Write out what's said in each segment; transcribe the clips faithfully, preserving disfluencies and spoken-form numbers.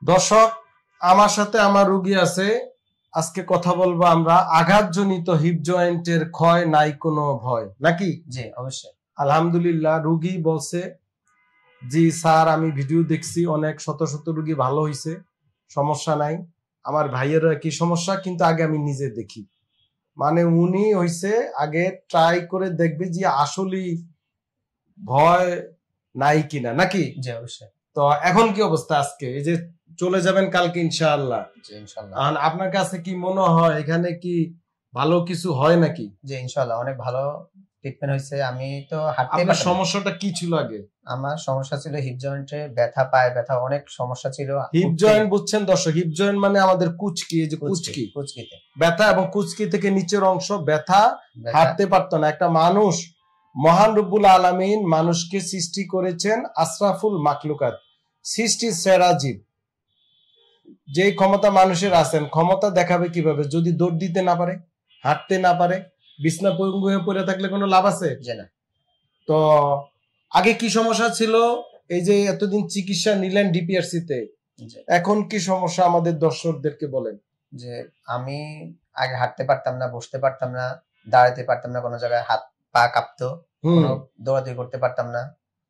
দর্শক, আমার সাথে আমার রোগী আছে। আজকে কথা বলবো আমরা আঘাতজনিত হিপ জয়েন্টের ক্ষয় নাই কোনো ভয় নাকি? জি অবশ্যই। আলহামদুলিল্লাহ, রোগী বলছে জি স্যার আমি ভিডিও দেখছি, অনেক শত শত রোগী ভালো হয়েছে, সমস্যা নাই। আমার ভাইয়েরও কি সমস্যা, কিন্তু আগে আমি নিজে দেখি। মানে উনি হইছে আগে ট্রাই করে দেখবে যে আসলেই ভয় নাই কিনা নাকি? জি অবশ্যই। তো এখন কি অবস্থা? আজকে এই যে চলে যাবেন কালকে ইনশাআল্লাহ। জি ইনশাআল্লাহ। আর আপনার কাছে কি মনে হয় এখানে কি ভালো কিছু হয় নাকি? জি ইনশাআল্লাহ অনেক ভালো ট্রিটমেন্ট হয়েছে। আমি তো হাঁটতে আপনার সমস্যাটা কি ছিল আগে? আমার সমস্যা ছিল হিপ জয়েন্টে ব্যথা, পায়ে ব্যথা, অনেক সমস্যা ছিল। হিপ জয়েন্ট বুঝছেন দর্শক? হিপ জয়েন্ট মানে আমাদের কুচকি, এই যে কুচকি, কুচকিতে ব্যথা এবং কুচকি থেকে নিচের অংশ ব্যথা, হাঁটতে পারতো না। একটা মানুষ, মহান রব্বুল আলামিন মানুষকে সৃষ্টি করেছেন আশরাফুল মাখলুকাত, সৃষ্টি সেরা জীব। যে ক্ষমতা মানুষের আছেন, ক্ষমতা দেখাবে কিভাবে? যদি দৌড় দিতে না পারে, হাঁটতে না পারে, বিছনা পঙ্গু হয়ে পড়ে থাকলে কোনো লাভ আছে? না। তো আগে কি সমস্যা ছিল? এই যে এতদিন চিকিৎসা নিলেন ডিপিআরসি তে, এখন কি সমস্যা আমাদের দর্শকদেরকে বলেন। যে আমি আগে হাঁটতে পারতাম না, বসতে পারতাম না, দাঁড়াতে পারতাম না, কোনো জায়গায় হাত পা কাঁপতো, কোনো দৌড়াদৌড়ি করতে পারতাম না,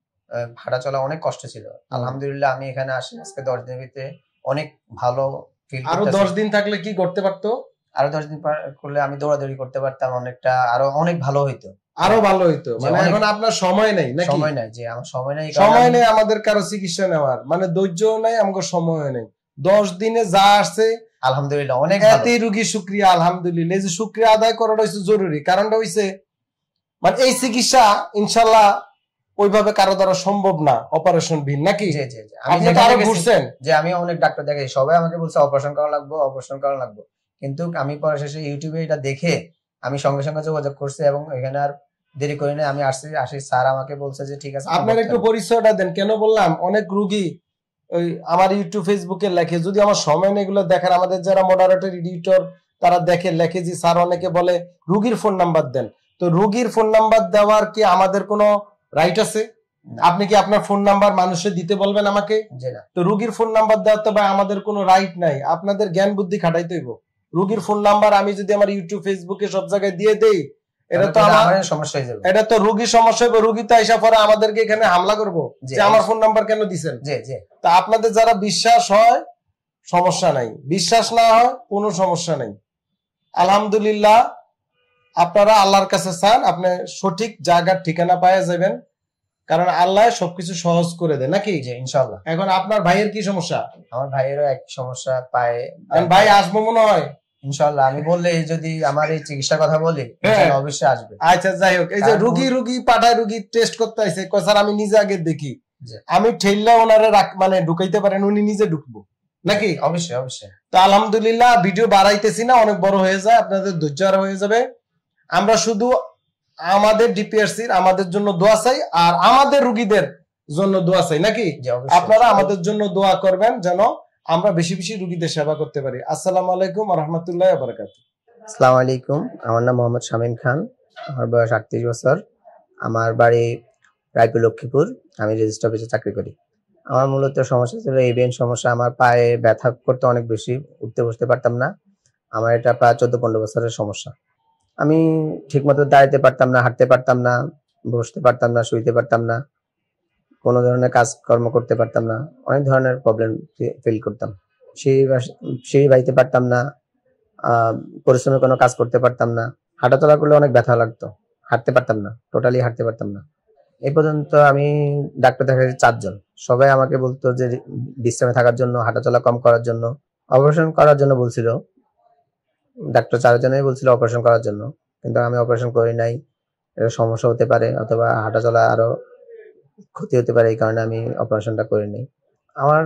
হাঁটা চলা অনেক কষ্ট ছিল। আলহামদুলিল্লাহ আমি এখানে আসি আজকে দশ দিনের ভিতরে অনেক ভালো ফিল করতেছি। আরো দশ দিন থাকলে কি করতে পারতো? আরো দশ দিন করলে আমি দৌড়াদৌড়ি করতে পারতাম, অনেকটা আরো অনেক ভালো হইতো, আরো ভালো হইতো। মানে এখন আপনার সময় নেই নাকি? সময় নাই, যে আমার সময় নাই, সময় নেই আমাদের কারো চিকিৎসা নেওয়ার, মানে ধৈর্য নাই, আমাকে সময় নেই। দশ দিনে যা আসছে আলহামদুলিল্লাহ অনেক এতই রোগী শুকরিয়া আলহামদুলিল্লাহ। এই যে শুকরিয়া আদায় করাটা হচ্ছে জরুরি, কারণটা হইছে মানে এই চিকিৎসা ইনশাল্লাহ ওইভাবে কারো দ্বারা সম্ভব না, অপারেশন বিন নাকি? আপনি তো আরো ঘুরছেন। যে আমি অনেক ডাক্তার দেখাই, সবাই আমাকে বলছে অপারেশন করা লাগবে, অপারেশন করা লাগবে, কিন্তু আমি পরে শেষে ইউটিউবে এটা দেখে আমি সঙ্গে সঙ্গে যোগাযোগ করছি এবং এখানে আর দেরি করি না, আমি আসছি আসি স্যার আমাকে বলছে যে ঠিক আছে। আপনার একটু পরিচয়টা দেন। কেন বললাম, অনেক রোগী ওই আমার ইউটিউব ফেসবুকে লেখে, যদি আমার সময় নেই এগুলো দেখার, আমাদের যারা মডারেটর এডিটর তারা দেখে লেখে যে স্যার অনেকে বলে রোগীর ফোন নাম্বার দেন। তো রোগীর ফোন নাম্বার দেওয়ার কি আমাদের কোনো রাইট আছে? আপনি কি আপনার ফোন নাম্বার মানুষের দিতে বলবেন আমাকে? তো রোগীর ফোন নাম্বার দেওয়ার তো ভাই আমাদের কোনো রাইট নাই। আপনাদের জ্ঞান বুদ্ধি খাটাইতে হইব। রোগীর ফোন নাম্বার আমি যদি আমার ইউটিউব ফেসবুকে সব জায়গায় দিয়ে দেই, এটা তো আমার সমস্যা হয়ে যাবে। এটা তো রোগীর সমস্যা হবে। রোগী তো আইসা পরে আমাদেরকে এখানে হামলা করবো যে আমার ফোন নাম্বার কেন দিছেন। তা আপনাদের যারা বিশ্বাস হয় সমস্যা নাই, বিশ্বাস না হয় কোনো সমস্যা নাই। আলহামদুলিল্লাহ আপনারা আল্লাহর কাছে চান, আপনি সঠিক জায়গার ঠিকানা পাওয়া যাবেন, কারণ আল্লাহ সবকিছু সহজ করে দেয় নাকি? ইনশাআল্লাহ। এখন আপনার ভাইয়ের কি সমস্যা? আমার ভাইয়েরও এক সমস্যা, পায়ে। ভাই আসবো মনে হয় ইনশাআল্লাহ, আমি বললে যদি আমার এই চিকিৎসার কথা বলি অবশ্যই আসবে। আচ্ছা যাই হোক, এই যে রুগী রুগী পাঠায়, রুগী টেস্ট করতে আসে, স্যার আমি নিজে আগে দেখি, আমি ঠেললে ওনারে মানে ঢুকাইতে পারেন, উনি নিজে ঢুকবো নাকি? অবশ্যই অবশ্যই। তো আলহামদুলিল্লাহ ভিডিও বাড়াইতেছি না, অনেক বড় হয়ে যায়, আপনাদের ধৈর্য আর হয়ে যাবে। আমরা শুধু আমাদের ডিপিআরসির আমাদের জন্য দোয়া চাই, আর আমাদের রুগীদের জন্য দোয়া চাই নাকি? আপনারা আমাদের জন্য দোয়া করবেন যেন আমরা বেশি বেশি রুগীদের সেবা করতে পারি। আসসালামু আলাইকুম ওয়া রাহমাতুল্লাহি ওয়া বারাকাতুহু। আসসালামু আলাইকুম, আমার নাম মোহাম্মদ শামীম খান, আমার বয়স আটত্রিশ বছর, আমার বাড়ি রায়পুর লক্ষ্মীপুর, আমি রেজিস্ট্রি অফিসে চাকরি করি। আমার মূলত সমস্যা ছিল এভিএন সমস্যা, আমার পায়ে ব্যথা করতে অনেক বেশি, উঠতে বসতে পারতাম না। আমার এটা প্রায় চোদ্দ পনেরো বছরের সমস্যা। আমি ঠিক মতো দাঁড়াতে পারতাম না, হাঁটতে পারতাম না, বসতে পারতাম না, শুইতে পারতাম না, কোনো ধরনের কাজকর্ম করতে পারতাম না, অনেক ধরনের প্রবলেম ফিল করতাম। সেই সেই বাইতে পারতাম না, আহ পরিশ্রমে কোনো কাজ করতে পারতাম না, হাঁটাচলা করলে অনেক ব্যথা লাগতো, হাঁটতে পারতাম না, টোটালি হাঁটতে পারতাম না। এই পর্যন্ত আমি ডাক্তার দেখাচ্ছি চারজন, সবাই আমাকে বলতো যে বিশ্রামে থাকার জন্য, হাঁটাচলা কম করার জন্য, অপারেশন করার জন্য বলছিল। ডাক্তার চারজনেই বলছিল অপারেশন করার জন্য, কিন্তু আমি অপারেশন করি নাই, এটা সমস্যা হতে পারে অথবা হাঁটাচলা আরো ক্ষতি হতে পারে, এই কারণে আমি অপারেশনটা করি নাই। আমার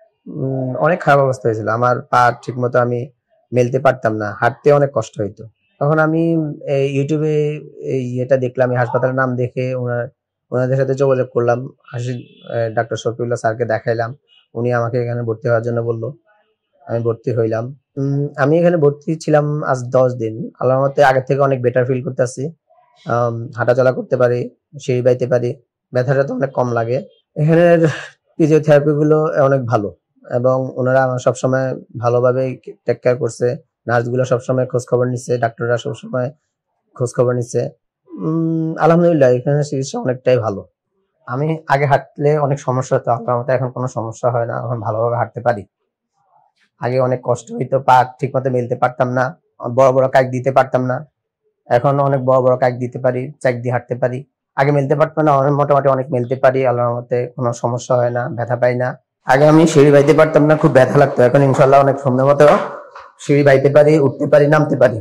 অনেক খারাপ অবস্থা হয়েছিল, আমার পা ঠিক মতো আমি মেলতে পারতাম না, হাঁটতে অনেক কষ্ট হইতো। তখন আমি ইউটিউবে এই এটা দেখলাম, আমি হাসপাতালের নাম দেখে ওনার ওনাদের সাথে যোগাযোগ করলাম, হাসি ডাক্তার শফিউল্লাহ স্যারকে দেখাইলাম, উনি আমাকে এখানে ভর্তি হওয়ার জন্য বললো, আমি ভর্তি হইলাম। উম আমি এখানে ভর্তি ছিলাম আজ দশ দিন, আল্লাহর রহমতে আগের থেকে অনেক বেটার ফিল করতেছি, আহ হাঁটাচলা করতে পারি, সিঁড়ি বাইতে পারি, ব্যথাটা তো অনেক কম লাগে। এখানের ফিজিওথেরাপি গুলো অনেক ভালো, এবং ওনারা আমার সবসময় ভালোভাবে টেক কেয়ার করছে। নার্সগুলো সবসময় খোঁজ খবর নিচ্ছে, ডাক্তাররা সবসময় খোঁজ খবর নিচ্ছে। উম আলহামদুলিল্লাহ এখানে চিকিৎসা অনেকটাই ভালো। আমি আগে হাঁটলে অনেক সমস্যা হতো, আল্লাহর মতো এখন কোনো সমস্যা হয় না, এখন ভালোভাবে হাঁটতে পারি। আগে অনেক কষ্ট হইতো, পা ঠিক মতো মেলতে পারতাম না, বড় বড় কাক দিতে পারতাম না, এখন অনেক বড় বড় কাক দিতে পারি, চাক দিয়ে হাঁটতে পারি। আগে মেলতে পারতাম না, অনেক মোটামুটি অনেক মেলতে পারি, আল্লাহর মতে কোনো সমস্যা হয় না, ব্যথা পাই না। আগে আমি সিঁড়ি বাইতে পারতাম না, খুব ব্যথা লাগতো, এখন ইনশাল্লাহ অনেক সুন্দর মতো সিঁড়ি বাইতে পারি, উঠতে পারি, নামতে পারি।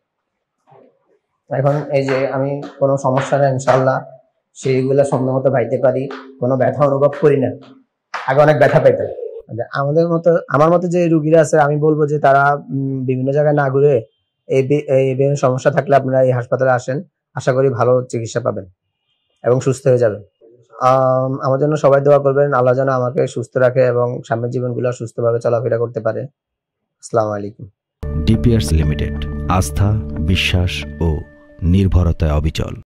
এখন এই যে আমি কোনো সমস্যা নেই ইনশাল্লাহ, সিঁড়িগুলো সুন্দর মতো বাইতে পারি, কোনো ব্যথা অনুভব করি না। আগে অনেক ব্যথা পাইতাম। আমাদের মতো আমার মতো যে রুগীরা আছে আমি বলবো যে তারা বিভিন্ন জায়গায় না ঘুরে এই বিভিন্ন সমস্যা থাকলে আপনারা এই হাসপাতালে আসেন, আশা করি ভালো চিকিৎসা পাবেন এবং সুস্থ হয়ে যাবেন। আহ আমার জন্য সবাই দোয়া করবেন, আল্লাহ যেন আমাকে সুস্থ রাখে এবং সামনের জীবনগুলো সুস্থভাবে চলাফেরা করতে পারে। আসসালামু আলাইকুম। ডিপিআরস লিমিটেড, আস্থা, বিশ্বাস ও নির্ভরতায় অবিচল।